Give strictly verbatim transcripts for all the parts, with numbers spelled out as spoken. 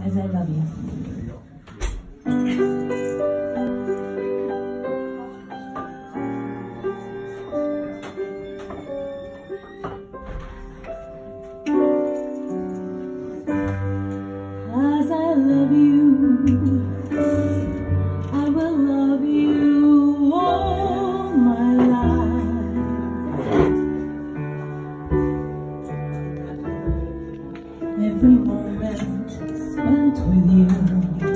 As I love you. As I love you, I will love you all my life. Every moment spent with you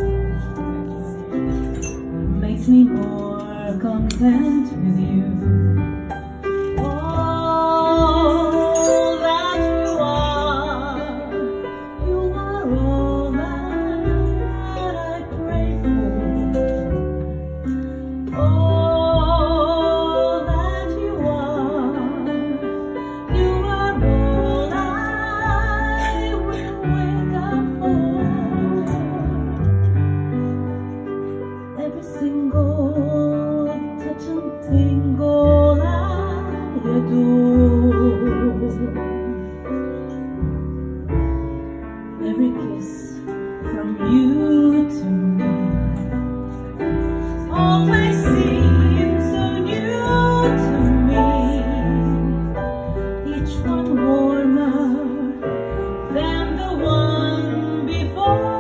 makes me more content with you. Single touch and tingle I adore. Every kiss from you to me always seems so new to me. Each one warmer than the one before.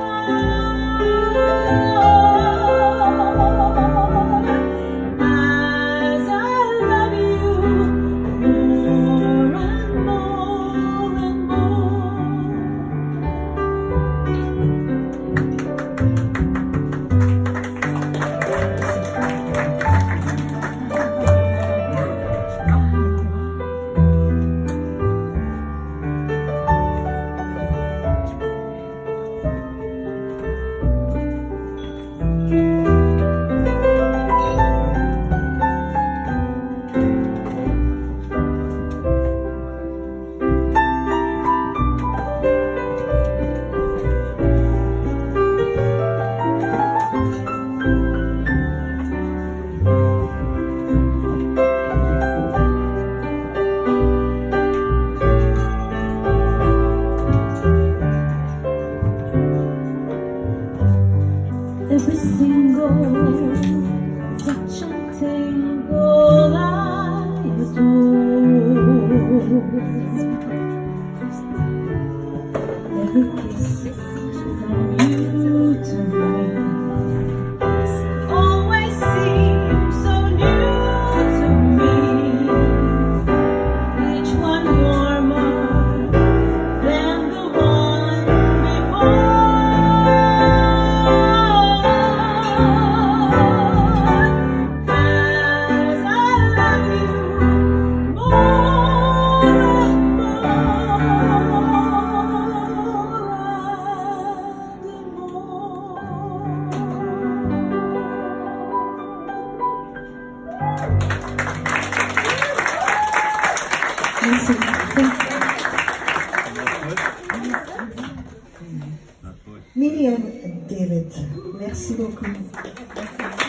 Every single touch and tingle I adore. Every kiss from you to me always seems so new to me. Each one warmer than the one before. Miriam David, merci beaucoup.